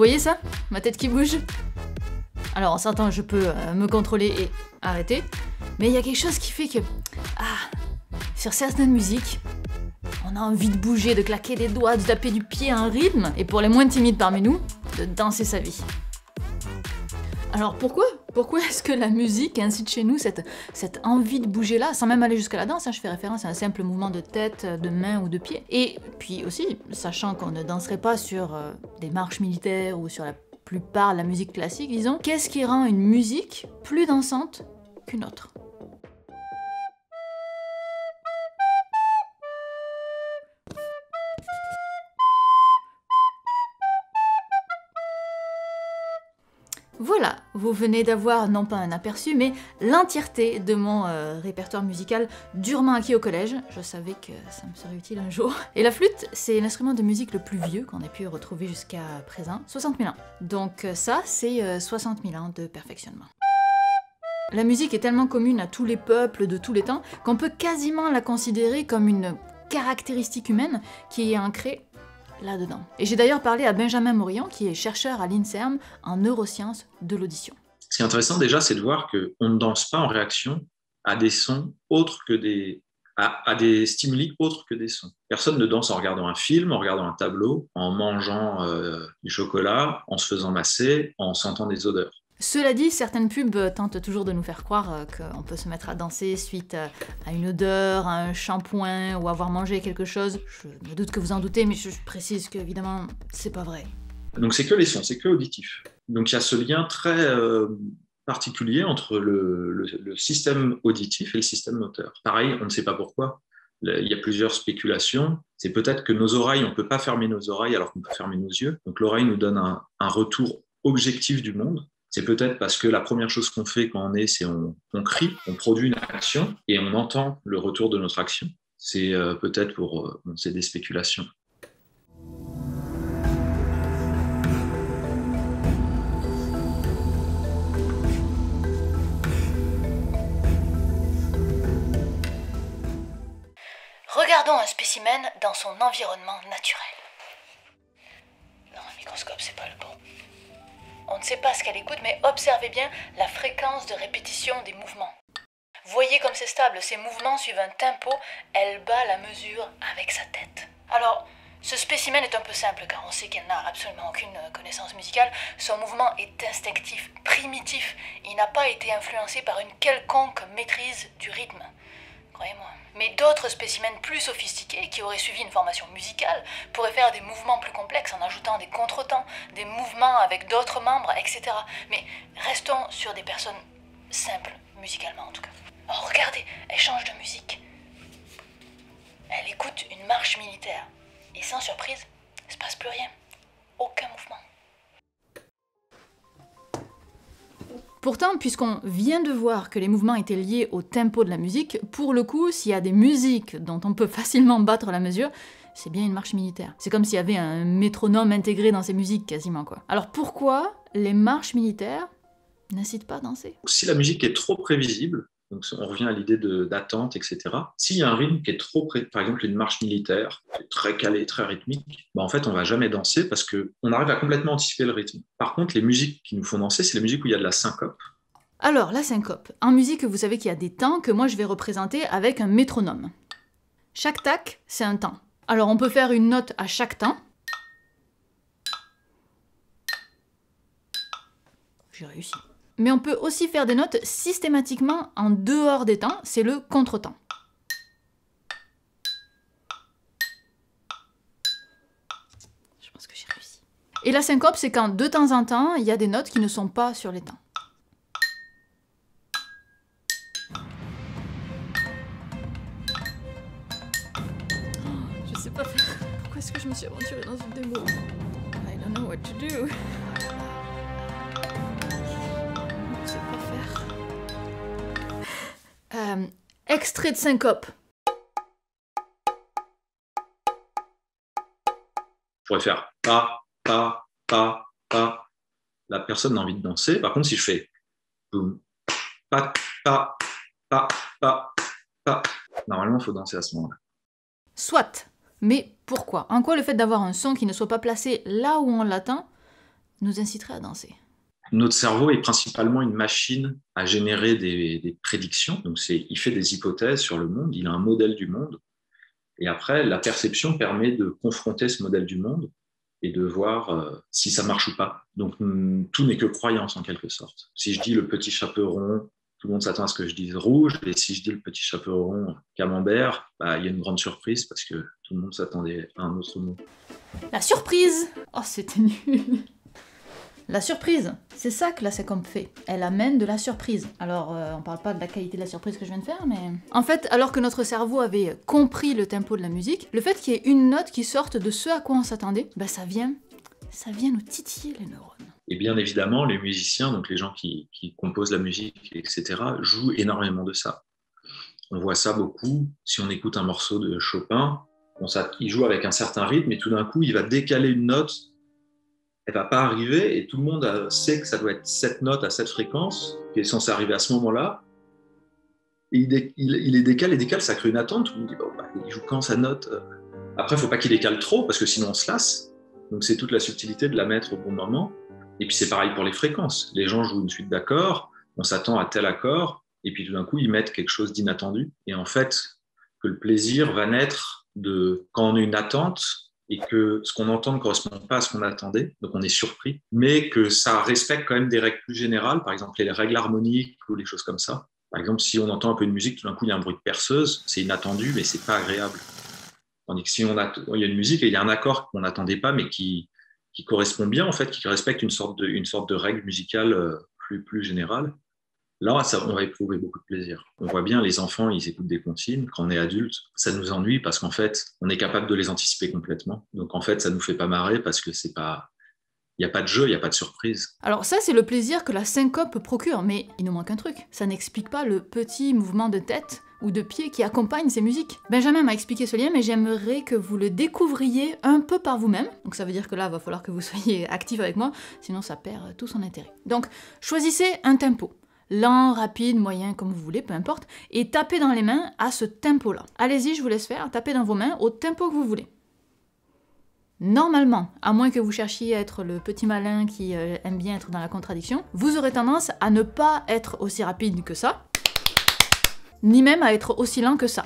voyez ça? Ma tête qui bouge? Alors, en certain, je peux me contrôler et arrêter, mais il y a quelque chose qui fait que... sur certaines musiques, on a envie de bouger, de claquer des doigts, de taper du pied à un rythme, et pour les moins timides parmi nous, de danser sa vie. Alors pourquoi est-ce que la musique incite chez nous cette envie de bouger là, sans même aller jusqu'à la danse, hein, je fais référence à un simple mouvement de tête, de main ou de pied. Et puis aussi, sachant qu'on ne danserait pas sur des marches militaires ou sur la plupart de la musique classique, disons, qu'est-ce qui rend une musique plus dansante qu'une autre? Voilà, vous venez d'avoir non pas un aperçu, mais l'entièreté de mon répertoire musical durement acquis au collège. Je savais que ça me serait utile un jour. Et la flûte, c'est l'instrument de musique le plus vieux qu'on ait pu retrouver jusqu'à présent, 60 000 ans. Donc ça, c'est 60 000 ans de perfectionnement. La musique est tellement commune à tous les peuples de tous les temps qu'on peut quasiment la considérer comme une caractéristique humaine qui est ancrée là-dedans. Et j'ai d'ailleurs parlé à Benjamin Morillon, qui est chercheur à l'INSERM en neurosciences de l'audition. Ce qui est intéressant déjà, c'est de voir qu'on ne danse pas en réaction à des sons autres que à des stimuli autres que des sons. Personne ne danse en regardant un film, en regardant un tableau, en mangeant du chocolat, en se faisant masser, en sentant des odeurs. Cela dit, certaines pubs tentent toujours de nous faire croire qu'on peut se mettre à danser suite à une odeur, à un shampoing ou avoir mangé quelque chose. Je me doute que vous en doutez, mais je précise qu'évidemment, c'est pas vrai. Donc c'est que les sons, c'est que auditif. Donc il y a ce lien très particulier entre le système auditif et le système moteur. Pareil, on ne sait pas pourquoi. Il y a plusieurs spéculations. C'est peut-être que nos oreilles, on ne peut pas fermer nos oreilles alors qu'on peut fermer nos yeux. Donc l'oreille nous donne un retour objectif du monde. C'est peut-être parce que la première chose qu'on fait quand on est, c'est on crie, on produit une action et on entend le retour de notre action. C'est peut-être pour... c'est des spéculations. Regardons un spécimen dans son environnement naturel. Non, un microscope, c'est pas le bon. On ne sait pas ce qu'elle écoute, mais observez bien la fréquence de répétition des mouvements. Voyez comme c'est stable, ces mouvements suivent un tempo, elle bat la mesure avec sa tête. Alors, ce spécimen est un peu simple, car on sait qu'elle n'a absolument aucune connaissance musicale. Son mouvement est instinctif, primitif. Il n'a pas été influencé par une quelconque maîtrise du rythme. Croyez-moi. Mais d'autres spécimens plus sophistiqués, qui auraient suivi une formation musicale, pourraient faire des mouvements plus complexes en ajoutant des contretemps, des mouvements avec d'autres membres, etc. Mais restons sur des personnes simples, musicalement en tout cas. Oh, regardez, elle change de musique. Elle écoute une marche militaire. Et sans surprise, il ne se passe plus rien. Aucun mouvement. Pourtant, puisqu'on vient de voir que les mouvements étaient liés au tempo de la musique, pour le coup, s'il y a des musiques dont on peut facilement battre la mesure, c'est bien une marche militaire. C'est comme s'il y avait un métronome intégré dans ces musiques, quasiment, quoi. Alors pourquoi les marches militaires n'incitent pas à danser? Si la musique est trop prévisible, donc on revient à l'idée d'attente, etc. S'il y a un rythme qui est trop par exemple une marche militaire, très calée, très rythmique, en fait on ne va jamais danser parce qu'on arrive à complètement anticiper le rythme. Par contre, les musiques qui nous font danser, c'est les musiques où il y a de la syncope. Alors, la syncope. En musique, vous savez qu'il y a des temps que moi je vais représenter avec un métronome. Chaque tac, c'est un temps. Alors on peut faire une note à chaque temps. J'ai réussi. Mais on peut aussi faire des notes systématiquement en dehors des temps, c'est le contretemps. Je pense que j'ai réussi. Et la syncope, c'est quand de temps en temps, il y a des notes qui ne sont pas sur les temps. Je sais pas faire. Pourquoi est-ce que je me suis aventurée dans une démo? I don't know what to do. Extrait de syncope. Je pourrais faire pa, pa, pa, pa. La personne a envie de danser. Par contre, si je fais boum, pa, pa, pa, pa, pa, normalement, il faut danser à ce moment-là. Soit. Mais pourquoi? En quoi le fait d'avoir un son qui ne soit pas placé là où on l'attend nous inciterait à danser? Notre cerveau est principalement une machine à générer des prédictions. Donc, il fait des hypothèses sur le monde, il a un modèle du monde. Et après, la perception permet de confronter ce modèle du monde et de voir si ça marche ou pas. Donc, tout n'est que croyance en quelque sorte. Si je dis le petit chaperon, tout le monde s'attend à ce que je dise rouge. Et si je dis le petit chaperon camembert, bah, il y a une grande surprise parce que tout le monde s'attendait à un autre mot. La surprise! Oh, c'était nul! La surprise, c'est ça que la syncope fait. Elle amène de la surprise. Alors, on parle pas de la qualité de la surprise que je viens de faire, mais... En fait, alors que notre cerveau avait compris le tempo de la musique, le fait qu'il y ait une note qui sorte de ce à quoi on s'attendait, bah ça vient nous titiller les neurones. Et bien évidemment, les musiciens, donc les gens qui composent la musique, etc., jouent énormément de ça. On voit ça beaucoup. Si on écoute un morceau de Chopin, il joue avec un certain rythme et tout d'un coup, il va décaler une note. Elle va pas arriver et tout le monde sait que ça doit être cette note à cette fréquence qui est censée arriver à ce moment-là. Et il les décale, ça crée une attente. Tout le monde dit, bon, bah, il joue quand sa note? Après, il ne faut pas qu'il décale trop parce que sinon on se lasse. Donc c'est toute la subtilité de la mettre au bon moment. Et puis c'est pareil pour les fréquences. Les gens jouent une suite d'accords, on s'attend à tel accord, et puis tout d'un coup, ils mettent quelque chose d'inattendu. Et en fait, que le plaisir va naître de quand on a une attente, et que ce qu'on entend ne correspond pas à ce qu'on attendait, donc on est surpris, mais que ça respecte quand même des règles plus générales, par exemple les règles harmoniques ou les choses comme ça. Par exemple, si on entend un peu de musique, tout d'un coup il y a un bruit de perceuse, c'est inattendu, mais c'est pas agréable. Tandis que si il y a une musique et il y a un accord qu'on n'attendait pas, mais qui correspond bien, en fait, qui respecte une sorte de règle musicale plus générale, là, on va éprouver beaucoup de plaisir. On voit bien, les enfants, ils écoutent des comptines. Quand on est adulte, ça nous ennuie parce qu'en fait, on est capable de les anticiper complètement. Donc, en fait, ça nous fait pas marrer parce que il n'y a pas de jeu, il n'y a pas de surprise. Alors ça, c'est le plaisir que la syncope procure, mais il nous manque un truc. Ça n'explique pas le petit mouvement de tête ou de pied qui accompagne ces musiques. Benjamin m'a expliqué ce lien, mais j'aimerais que vous le découvriez un peu par vous-même. Donc ça veut dire que là, il va falloir que vous soyez actifs avec moi, sinon ça perd tout son intérêt. Donc, choisissez un tempo. Lent, rapide, moyen, comme vous voulez, peu importe, et tapez dans les mains à ce tempo-là. Allez-y, je vous laisse faire, tapez dans vos mains au tempo que vous voulez. Normalement, à moins que vous cherchiez à être le petit malin qui aime bien être dans la contradiction, vous aurez tendance à ne pas être aussi rapide que ça, ni même à être aussi lent que ça.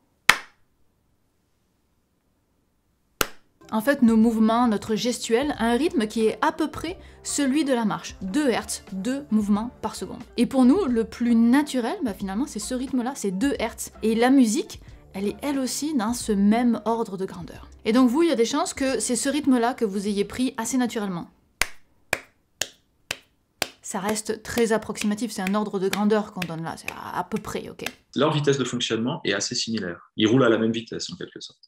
En fait, nos mouvements, notre gestuelle, a un rythme qui est à peu près celui de la marche. 2 Hz, 2 mouvements par seconde. Et pour nous, le plus naturel, finalement, c'est ce rythme-là, c'est 2 Hz. Et la musique, elle est elle aussi dans ce même ordre de grandeur. Et donc vous, il y a des chances que c'est ce rythme-là que vous ayez pris assez naturellement. Ça reste très approximatif, c'est un ordre de grandeur qu'on donne là, c'est à peu près, ok. Leur vitesse de fonctionnement est assez similaire. Ils roulent à la même vitesse, en quelque sorte.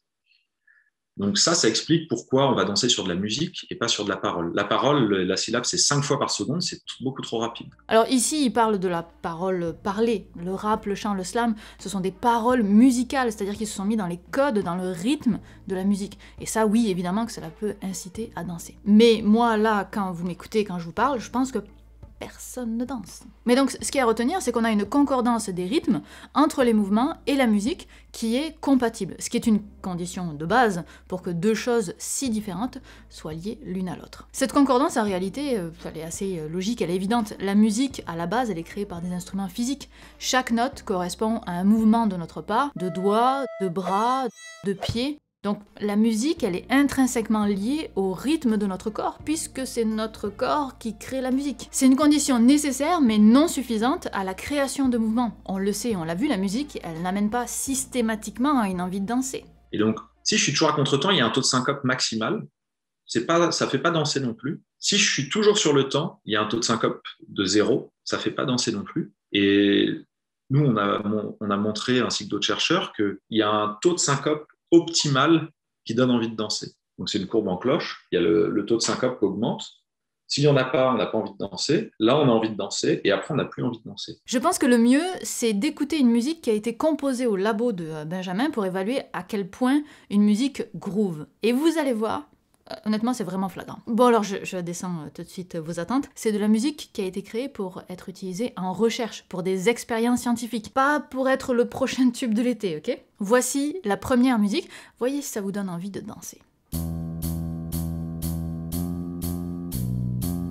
Donc ça explique pourquoi on va danser sur de la musique et pas sur de la parole. La parole, la syllabe, c'est 5 fois par seconde, c'est beaucoup trop rapide. Alors ici, il parle de la parole parlée. Le rap, le chant, le slam, ce sont des paroles musicales, c'est-à-dire qu'ils se sont mis dans les codes, dans le rythme de la musique. Et ça, oui, évidemment que cela peut inciter à danser. Mais moi, là, quand vous m'écoutez, quand je vous parle, je pense que personne ne danse. Mais donc, ce qu'il y a à retenir, c'est qu'on a une concordance des rythmes entre les mouvements et la musique qui est compatible, ce qui est une condition de base pour que deux choses si différentes soient liées l'une à l'autre. Cette concordance, en réalité, elle est assez logique, elle est évidente. La musique, à la base, elle est créée par des instruments physiques. Chaque note correspond à un mouvement de notre part, de doigts, de bras, de pieds. Donc la musique, elle est intrinsèquement liée au rythme de notre corps, puisque c'est notre corps qui crée la musique. C'est une condition nécessaire, mais non suffisante à la création de mouvements. On le sait, on l'a vu, la musique, elle n'amène pas systématiquement à une envie de danser. Et donc, si je suis toujours à contre-temps, il y a un taux de syncope maximal. Ça ne fait pas danser non plus. Si je suis toujours sur le temps, il y a un taux de syncope de 0, ça ne fait pas danser non plus. Et nous, on a montré, ainsi que d'autres chercheurs, qu'il y a un taux de syncope optimal qui donne envie de danser. Donc c'est une courbe en cloche, il y a le taux de syncope qui augmente. S'il n'y en a pas, on n'a pas envie de danser. Là, on a envie de danser et après, on n'a plus envie de danser. Je pense que le mieux, c'est d'écouter une musique qui a été composée au labo de Benjamin pour évaluer à quel point une musique groove. Et vous allez voir, honnêtement, c'est vraiment flagrant. Bon, alors je descends tout de suite vos attentes. C'est de la musique qui a été créée pour être utilisée en recherche, pour des expériences scientifiques, pas pour être le prochain tube de l'été, ok? Voici la première musique. Voyez si ça vous donne envie de danser.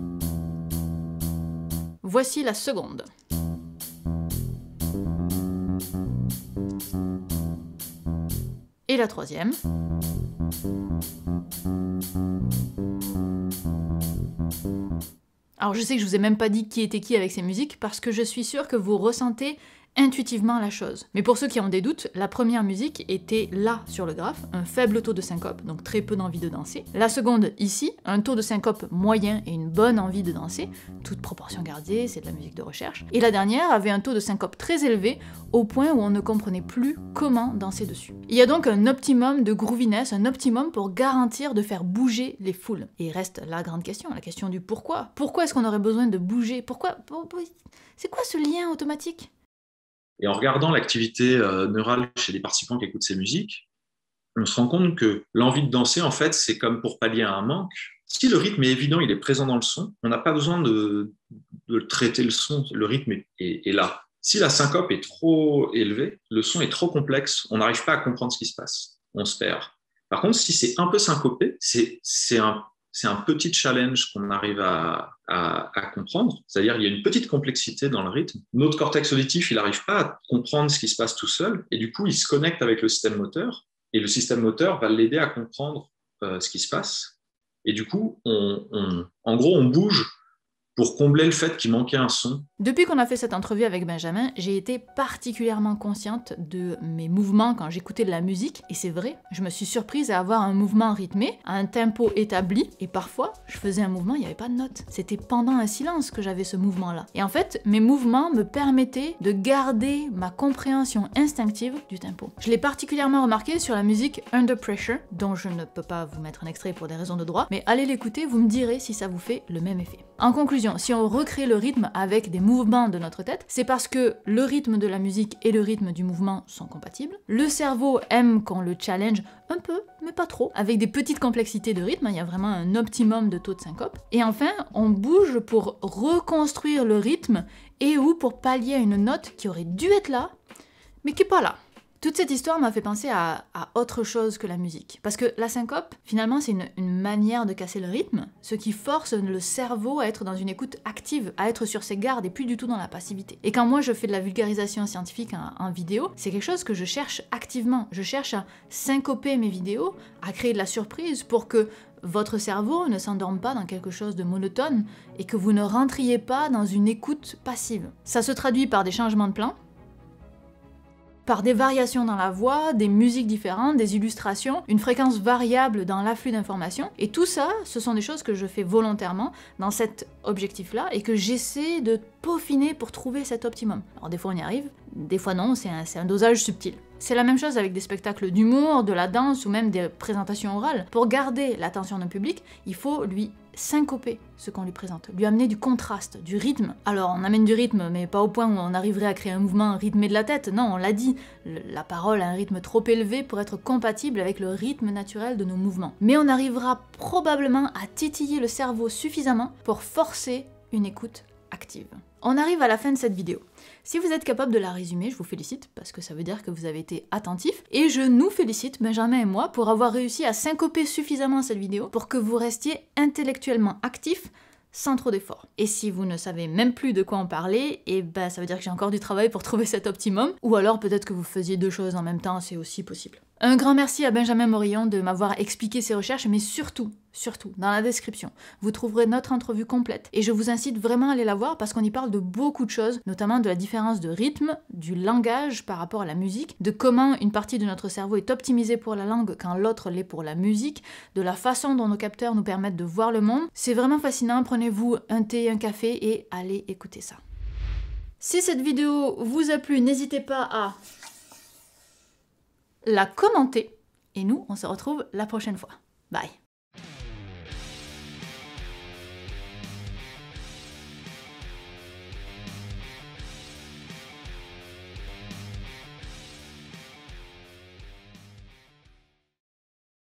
Voici la seconde. Et la troisième. Alors je sais que je vous ai même pas dit qui était qui avec ces musiques, parce que je suis sûre que vous ressentez intuitivement la chose. Mais pour ceux qui ont des doutes, la première musique était là sur le graphe, un faible taux de syncope, donc très peu d'envie de danser. La seconde ici, un taux de syncope moyen et une bonne envie de danser, toute proportion gardée, c'est de la musique de recherche. Et la dernière avait un taux de syncope très élevé, au point où on ne comprenait plus comment danser dessus. Il y a donc un optimum de grooviness, un optimum pour garantir de faire bouger les foules. Et reste la grande question, la question du pourquoi. Pourquoi est-ce qu'on aurait besoin de bouger? Pourquoi? C'est quoi ce lien automatique? Et en regardant l'activité neurale chez les participants qui écoutent ces musiques, on se rend compte que l'envie de danser, en fait, c'est comme pour pallier à un manque. Si le rythme est évident, il est présent dans le son, on n'a pas besoin de traiter le son, le rythme est là. Si la syncope est trop élevée, le son est trop complexe, on n'arrive pas à comprendre ce qui se passe, on se perd. Par contre, si c'est un peu syncopé, c'est un petit challenge qu'on arrive à comprendre. C'est-à-dire qu'il y a une petite complexité dans le rythme. Notre cortex auditif, il n'arrive pas à comprendre ce qui se passe tout seul, et du coup, il se connecte avec le système moteur, et le système moteur va l'aider à comprendre ce qui se passe. Et du coup, en gros, on bouge pour combler le fait qu'il manquait un son. Depuis qu'on a fait cette entrevue avec Benjamin, j'ai été particulièrement consciente de mes mouvements quand j'écoutais de la musique, et c'est vrai, je me suis surprise à avoir un mouvement rythmé, à un tempo établi, et parfois, je faisais un mouvement, il n'y avait pas de note. C'était pendant un silence que j'avais ce mouvement-là. Et en fait, mes mouvements me permettaient de garder ma compréhension instinctive du tempo. Je l'ai particulièrement remarqué sur la musique Under Pressure, dont je ne peux pas vous mettre un extrait pour des raisons de droit, mais allez l'écouter, vous me direz si ça vous fait le même effet. En conclusion, si on recrée le rythme avec des mouvements de notre tête, c'est parce que le rythme de la musique et le rythme du mouvement sont compatibles. Le cerveau aime qu'on le challenge un peu, mais pas trop, avec des petites complexités de rythme, il y a vraiment un optimum de taux de syncope. Et enfin, on bouge pour reconstruire le rythme et ou pour pallier à une note qui aurait dû être là, mais qui n'est pas là. Toute cette histoire m'a fait penser à autre chose que la musique. Parce que la syncope, finalement, c'est une manière de casser le rythme, ce qui force le cerveau à être dans une écoute active, à être sur ses gardes et plus du tout dans la passivité. Et quand moi je fais de la vulgarisation scientifique en vidéo, c'est quelque chose que je cherche activement. Je cherche à syncoper mes vidéos, à créer de la surprise pour que votre cerveau ne s'endorme pas dans quelque chose de monotone et que vous ne rentriez pas dans une écoute passive. Ça se traduit par des changements de plan, par des variations dans la voix, des musiques différentes, des illustrations, une fréquence variable dans l'afflux d'informations. Et tout ça, ce sont des choses que je fais volontairement dans cet objectif-là et que j'essaie de peaufiner pour trouver cet optimum. Alors des fois on y arrive, des fois non, c'est un dosage subtil. C'est la même chose avec des spectacles d'humour, de la danse ou même des présentations orales. Pour garder l'attention d'un public, il faut lui syncoper ce qu'on lui présente, lui amener du contraste, du rythme. Alors on amène du rythme, mais pas au point où on arriverait à créer un mouvement rythmé de la tête, non, on l'a dit, la parole a un rythme trop élevé pour être compatible avec le rythme naturel de nos mouvements. Mais on arrivera probablement à titiller le cerveau suffisamment pour forcer une écoute active. On arrive à la fin de cette vidéo. Si vous êtes capable de la résumer, je vous félicite, parce que ça veut dire que vous avez été attentif, et je nous félicite, Benjamin et moi, pour avoir réussi à syncoper suffisamment cette vidéo pour que vous restiez intellectuellement actif sans trop d'efforts. Et si vous ne savez même plus de quoi en parler, et ben ça veut dire que j'ai encore du travail pour trouver cet optimum, ou alors peut-être que vous faisiez deux choses en même temps, c'est aussi possible. Un grand merci à Benjamin Morillon de m'avoir expliqué ses recherches, mais surtout, dans la description, vous trouverez notre entrevue complète. Et je vous incite vraiment à aller la voir parce qu'on y parle de beaucoup de choses, notamment de la différence de rythme, du langage par rapport à la musique, de comment une partie de notre cerveau est optimisée pour la langue quand l'autre l'est pour la musique, de la façon dont nos capteurs nous permettent de voir le monde. C'est vraiment fascinant, prenez-vous un thé, un café et allez écouter ça. Si cette vidéo vous a plu, n'hésitez pas à la commenter. Et nous, on se retrouve la prochaine fois. Bye.